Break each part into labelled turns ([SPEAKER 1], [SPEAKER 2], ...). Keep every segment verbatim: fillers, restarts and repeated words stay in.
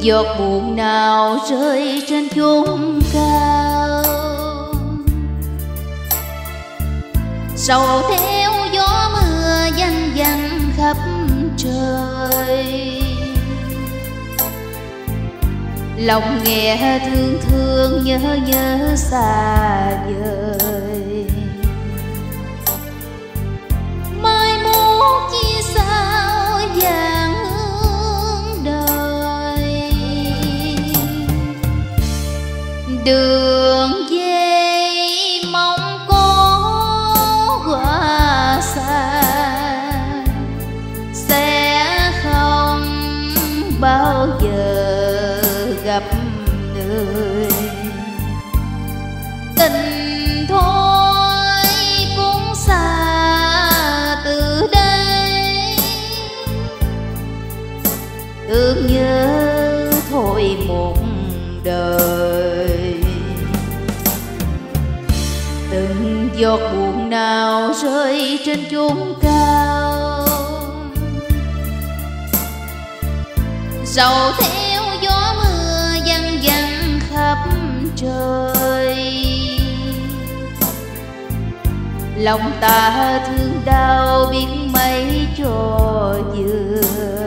[SPEAKER 1] giọt buồn nào rơi trên chốn cao, sầu theo gió mưa văng vẳng khắp trời. Lòng nghe thương thương nhớ nhớ xa vời, mai mốt chi sao vàng hương đời. Đường về mong có quả xa, sẽ không bao giờ gặp người. Tình thôi cũng xa từ đây, thương nhớ thôi một đời. Từng giọt buồn nào rơi trên chốn cao, sầu theo gió mưa văng vẳng khắp trời. Lòng ta thương đau biết mấy cho vừa.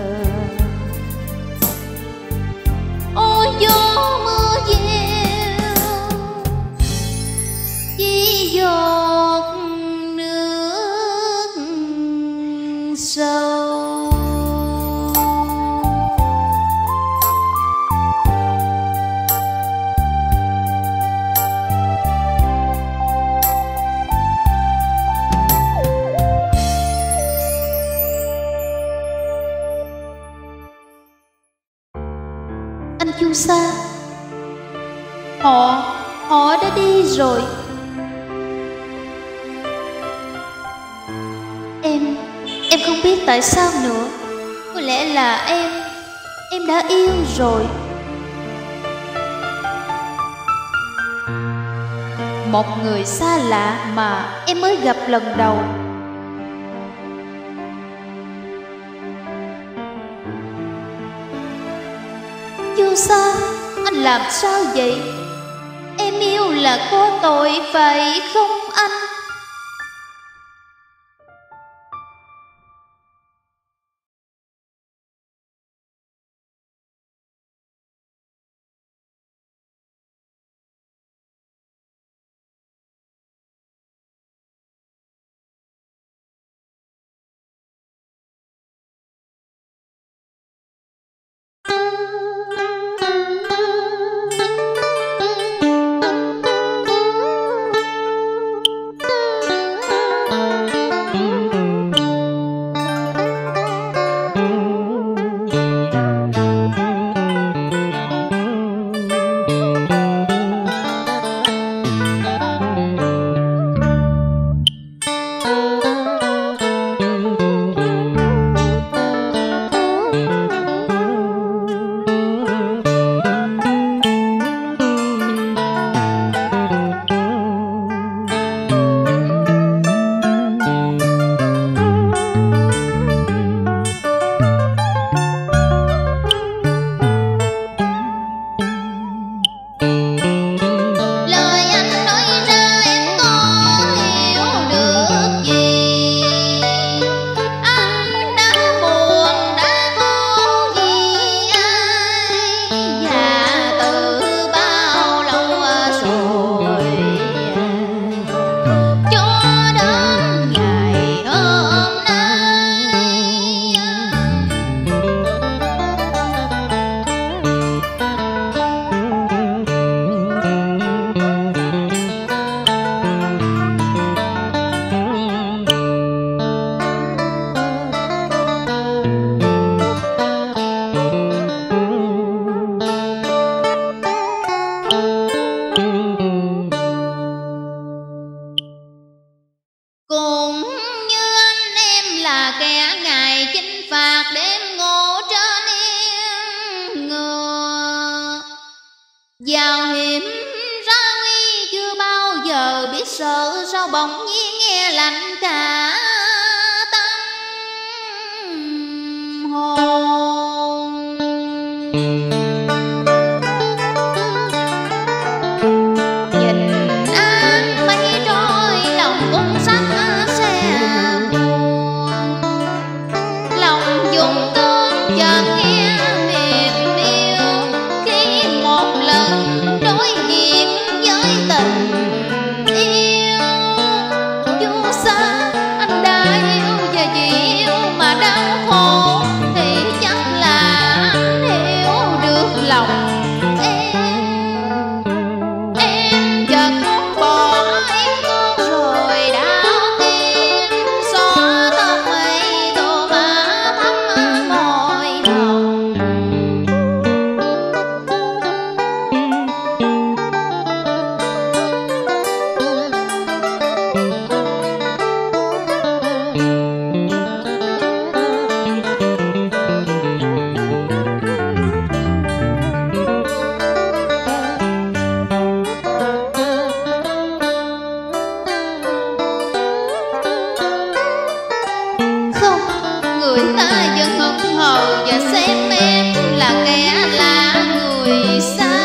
[SPEAKER 1] Ôi gió mưa gieo chỉ giọt nước sâu. Anh Chu Sa, họ họ đã đi rồi. Em em không biết tại sao nữa. Có lẽ là em em đã yêu rồi. Một người xa lạ mà em mới gặp lần đầu. Chu Sa, anh làm sao vậy? Em yêu là có tội phải không anh? Vào hiểm ra nguy chưa bao giờ biết sợ, sao bỗng nhiên nghe lạnh cả tâm hồn. người ta vẫn hững hờ và xem em là kẻ lạ người xa.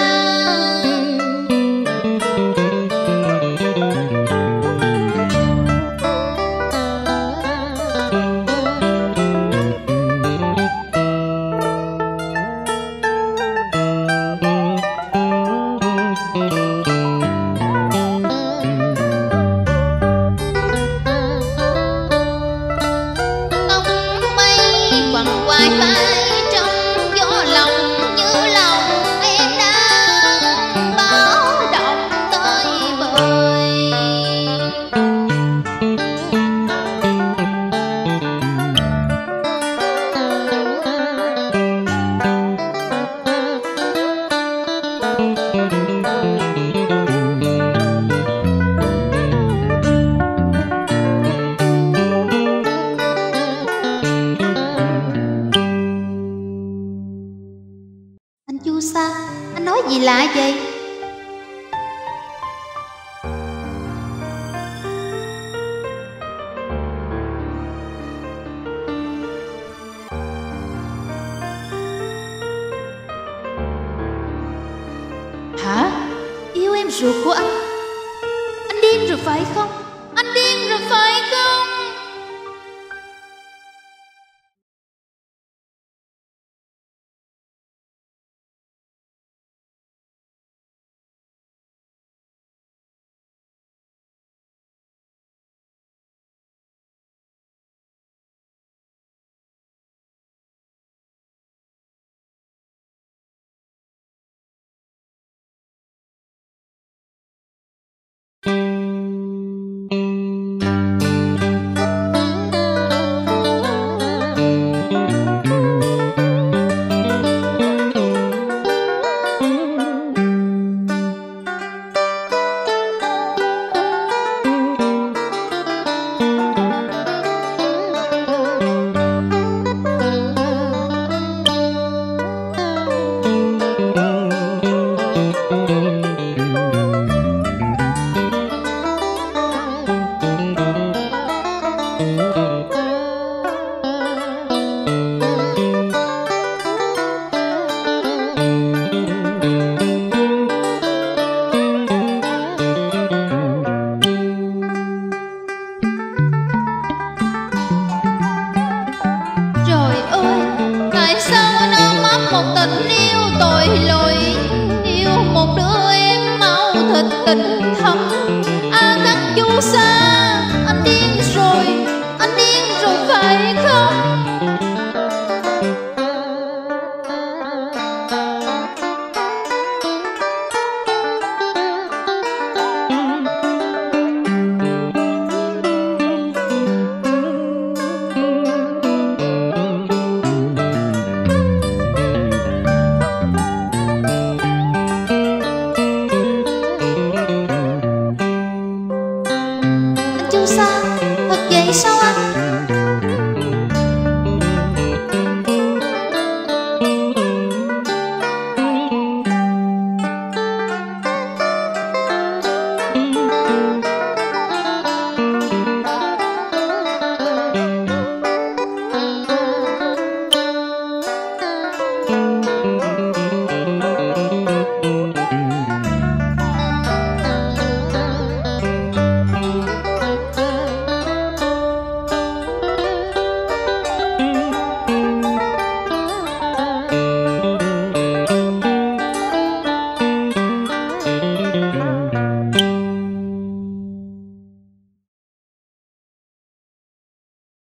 [SPEAKER 1] Chu Sa, anh nói gì lạ vậy? Hả? Yêu em ruột của anh? Anh điên rồi phải không? Anh điên rồi phải không?